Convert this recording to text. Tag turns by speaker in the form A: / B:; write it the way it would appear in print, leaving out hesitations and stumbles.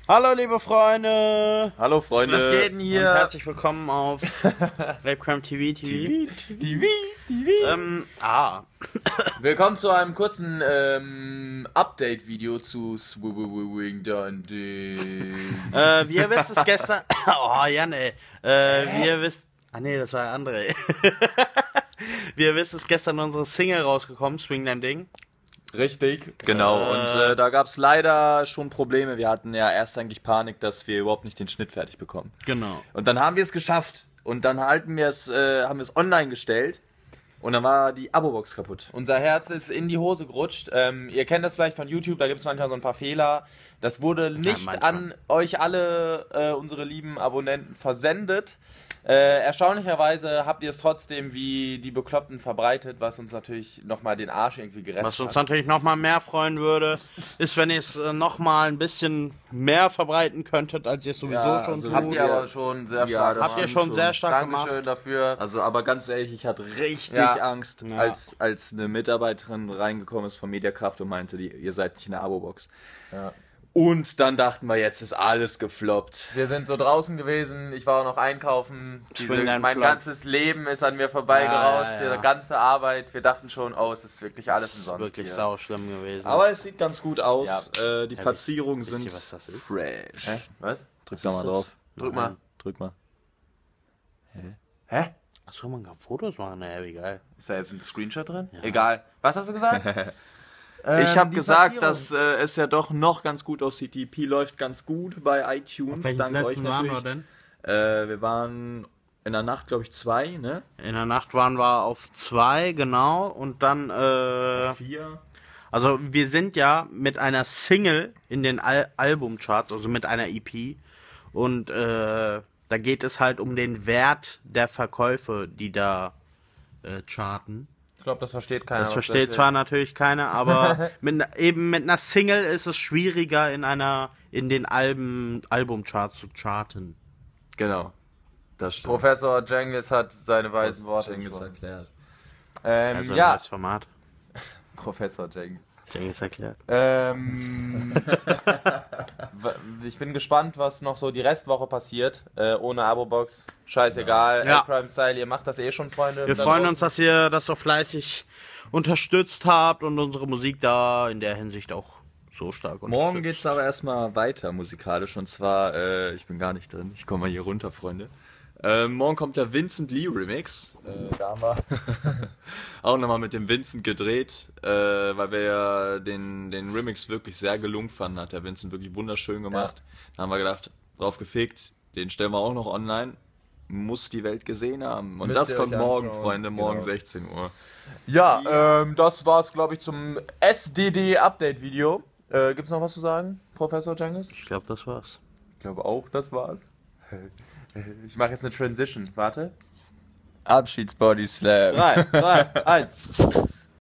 A: Hallo liebe Freunde!
B: Hallo Freunde!
A: Was geht denn hier? Und herzlich willkommen auf Webcam TV.
B: Willkommen zu einem kurzen Update-Video zu Swing Dundee.
A: Wie ihr wisst, ist gestern... Oh, Jan, ey. Wie ihr wisst... Ah nee, das war der andere. Wie ihr wisst, ist gestern unsere Single rausgekommen, Swing Dein Ding.
B: Richtig, genau. Und da gab es leider schon Probleme. Wir hatten ja erst eigentlich Panik, dass wir überhaupt nicht den Schnitt fertig bekommen.
A: Genau.
B: Und dann haben wir es geschafft. Und dann haben wir es online gestellt. Und dann war die Abo-Box kaputt.
C: Unser Herz ist in die Hose gerutscht. Ihr kennt das vielleicht von YouTube, da gibt es manchmal so ein paar Fehler. Das wurde nicht an euch alle, unsere lieben Abonnenten, versendet. Erstaunlicherweise habt ihr es trotzdem wie die Bekloppten verbreitet, was uns natürlich nochmal den Arsch irgendwie gerettet hat.
A: Was uns natürlich nochmal mehr freuen würde, ist, wenn ihr es nochmal ein bisschen mehr verbreiten könntet, als ihr es sowieso schon tut.
C: Habt ihr aber schon sehr stark gemacht.
A: Habt ihr schon sehr stark gemacht.
C: Dankeschön dafür.
B: Also, aber ganz ehrlich, ich hatte richtig Angst, als eine Mitarbeiterin reingekommen ist von Mediakraft und meinte, ihr seid nicht in der Abo-Box. Ja. Und dann dachten wir, jetzt ist alles gefloppt.
C: Wir sind so draußen gewesen, ich war auch noch einkaufen. Mein ganzes Leben ist an mir vorbeigerauscht, die ganze Arbeit. Wir dachten schon, oh, es ist wirklich alles umsonst.
A: Das ist wirklich sau schlimm gewesen.
B: Aber es sieht ganz gut aus. Ja. Die Platzierungen sind fresh.
C: Was?
B: Drück da mal drauf.
C: Drück mal.
B: Drück mal.
C: Hä?
A: Achso, man kann Fotos machen, ey, wie geil.
C: Ist da jetzt ein Screenshot drin? Ja. Egal. Was hast du gesagt?
B: Ich habe gesagt, dass es ja doch noch ganz gut aussieht. Die EP läuft ganz gut bei iTunes. Dank euch natürlich.
A: Waren wir denn?
B: Wir waren in der Nacht, glaube ich, 2, ne?
A: In der Nacht waren wir auf 2, genau. Und dann
B: 4.
A: Also wir sind ja mit einer Single in den Albumcharts, also mit einer EP. Und da geht es halt um den Wert der Verkäufe, die da charten.
C: Ich glaube, das versteht keiner.
A: Das versteht zwar natürlich keiner, aber mit einer Single ist es schwieriger, in den Albumcharts zu charten.
B: Genau. Das stimmt.
C: Professor Jengis hat seine weisen Worte
B: erklärt.
A: Also ja. Das Format.
C: Professor Jengis.
A: Jengis erklärt.
C: Ich bin gespannt, was noch so die Restwoche passiert. Ohne Abo-Box. Scheißegal. Ja. Crime Style, ihr macht das eh schon, Freunde.
A: Wir freuen uns, dass ihr das so fleißig unterstützt habt und unsere Musik da in der Hinsicht auch so stark unterstützt.
B: Morgen geht's aber erstmal weiter musikalisch. Und zwar, ich bin gar nicht drin. Ich komme mal hier runter, Freunde. Morgen kommt der Vincent Lee Remix. Da haben wir auch nochmal mit dem Vincent gedreht, weil wir ja den Remix wirklich sehr gelungen fanden. Hat der Vincent wirklich wunderschön gemacht. Ja. Da haben wir gedacht, drauf gefickt, den stellen wir auch noch online. Muss die Welt gesehen haben. Und das kommt morgen, Freunde, morgen 16 Uhr.
C: Ja, das war's, glaube ich, zum SDD-Update-Video. Gibt's noch was zu sagen, Professor Jengis?
A: Ich glaube, das war's.
C: Ich glaube auch, das war's. Ich mache jetzt eine Transition. Warte.
B: Abschieds-Body Slam.
C: 3, 2, 1.